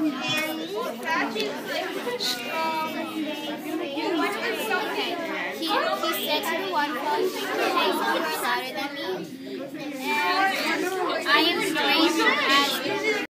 Okay. He said to the one called, "Can I see you louder than me?"